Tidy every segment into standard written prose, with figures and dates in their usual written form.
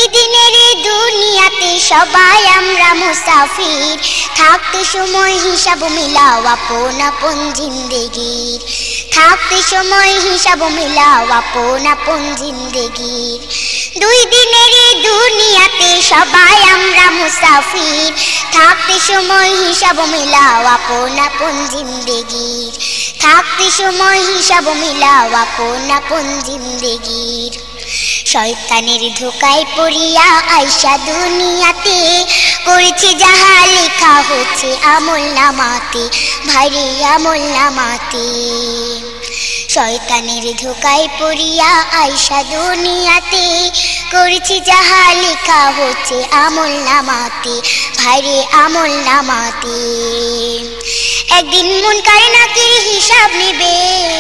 দিনের এই দুনিয়াতে সবাই আমরা মুসাফির, থাকতে সময় হিসাব মিলাও আপন আপন জিন্দেগির, থাকতে সময় হিসাব মিলাও আপন আপন জিন্দেগির। দুই দিনের এই দুনিয়াতে সবাই আমরা মুসাফির, থাকতে সময় হিসাব মিলাও আপন আপন জিন্দেগির, থাকতে সময় হিসাব মিলাও আপন আপন জিন্দেগির। শয়তানের ধোকায় পড়িয়া আইসা দুনিয়াতে, করেছে যাহা লেখা হচ্ছে আমল নামাতে, ভাইরে আমল নামাতে। শয়তানের ধোকায় পড়িয়া আইসা দুনিয়াতে, করেছে যাহা লেখা হচ্ছে আমল নামাতে, ভাইরে আমল নামাতে। একদিন মুনকার নাকির হিসাব নিবে,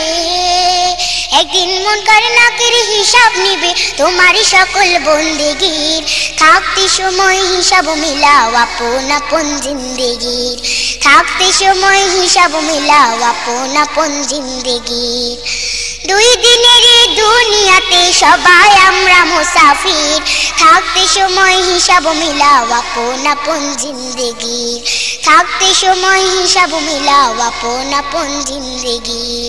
একদিন মুনকার নাকির হিসাব নিবে তোমারই সকল বন্দেগীর, থাকতে সময় হিসাব মিলাও আপন আপন জিন্দেগির, থাকতে সময় হিসাব মিলাও আপন আপন জিন্দেগির। দুই দিনের এই দুনিয়াতে সবাই আমরা মুসাফির, থাকতে সময় হিসাব মিলাও আপন আপন জিন্দেগির, থাকতে সময় হিসাব মিলাও আপন আপন জিন্দেগির।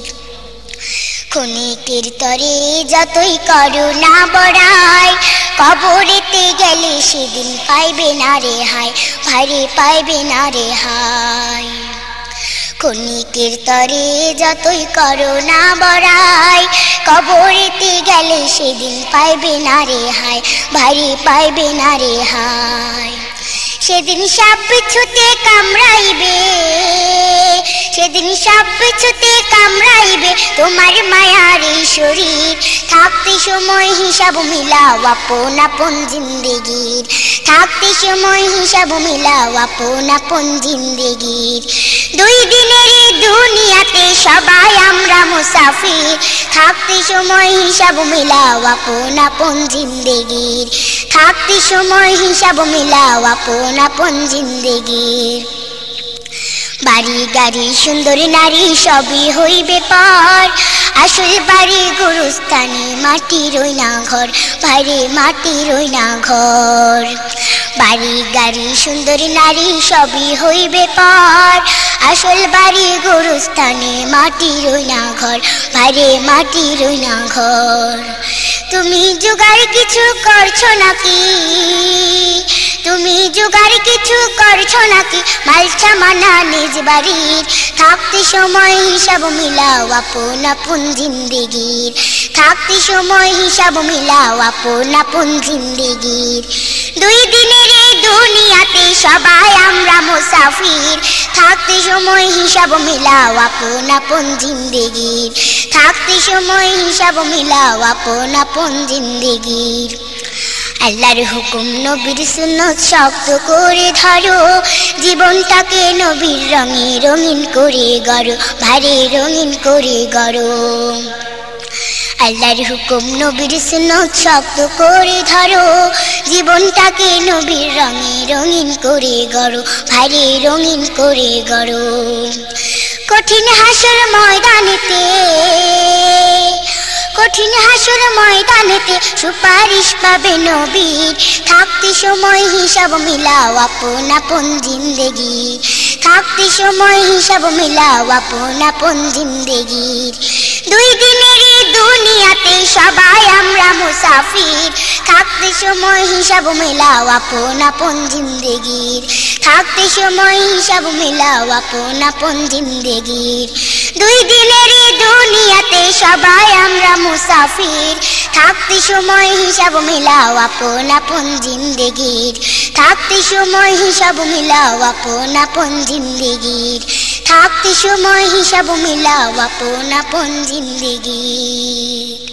ক্ষণিকের তরে যতই করুণা বড়াই, কবরেতে গেলে সেদিন পাইবে না রেহাই, ভাইরে পাইবে না রেহাই। ক্ষণিকের তরে যতই করুণা বড়াই, কবরেতে গেলে সেদিন পাইবে না রেহাই, ভাইরে পাইবে না রেহাই। সেদিন সাপ বিচ্ছুতে কামড়াইবে, সেদিন সাপ বিচ্ছুতে কামড়াইবে তোমার মায়ার এই শরীর, থাকতে সময় হিসাব মিলাও আপন আপন জিন্দেগির, থাকতে সময় হিসাব মিলাও আপন আপন জিন্দেগির। দুই দিনের এই দুনিয়াতে সবাই আমরা মুসাফির, থাকতে সময় হিসাব মিলাও আপন আপন জিন্দেগির, থাকতে সময় হিসাব মিলাও আপন আপন জিন্দেগির। বাড়ি গাড়ি সুন্দর নারী সবই হইবে পর, আসল বাড়ি গুরুস্থানে মাটির ওই না ঘর, ভাইরে মাটির ওই না ঘর। বাড়ি গাড়ি সুন্দর নারী সবই হইবে পর, আসল বাড়ি গুরুস্থানে মাটির ওই না ঘর, ভাইরে মাটির ওই না ঘর। তুমি জোগাড় কিছু করছো নাকি, তুমি জোগাড় কিছু করছো নাকি মালচা মানা নিজ বাড়ির, থাকতে সময় হিসাব মিলাও আপন আপন জিন্দেগির, থাকতে সময় হিসাব মিলাও আপন আপন জিন্দেগির। দুই দিনের এই দুনিয়াতে সবাই আমরা মুসাফির, থাকতে সময় হিসাব মিলাও আপন আপন জিন্দেগির, থাকতে সময় হিসাব মিলাও আপন আপন জিন্দেগির। আল্লাহর হুকুম নবীর সুন্নত শক্ত করে ধরো, জীবনটাকে নবীর রঙে রঙিন করে গড়ো, ভাইরে রঙিন করে গড়ো। আল্লাহর হুকুম নবীর সুন্নত শক্ত করে ধরো, জীবনটাকে নবীর রঙে রঙিন করে গড়ো, ভাইরে রঙিন করে গড়ো। কঠিন হাসর ময়দানেতে, কঠিন হাসর ময়দানেতে সুপারিশ পাবে নবীর, থাকতে সময় হিসাব মিলাও আপন আপন জিন্দেগির, থাকতে সময় হিসাব মিলাও আপন আপন জিন্দেগির। দুই দিনের এই দুনিয়াতে সবাই আমরা মুসাফির, থাকতে সময় হিসাব মিলাও আপন আপন জিন্দেগির, থাকতে সময় হিসাব মিলাও আপন আপন জিন্দেগির। দুই দিনের এই দুনিয়াতে সবাই আমরা মুসাফির, থাকতে সময় হিসাব মিলাও আপন আপন জিন্দেগির, থাকতে সময় হিসাব মিলাও আপন আপন জিন্দেগির, থাকতে সময় হিসাব মিলাও আপন আপন জিন্দেগির।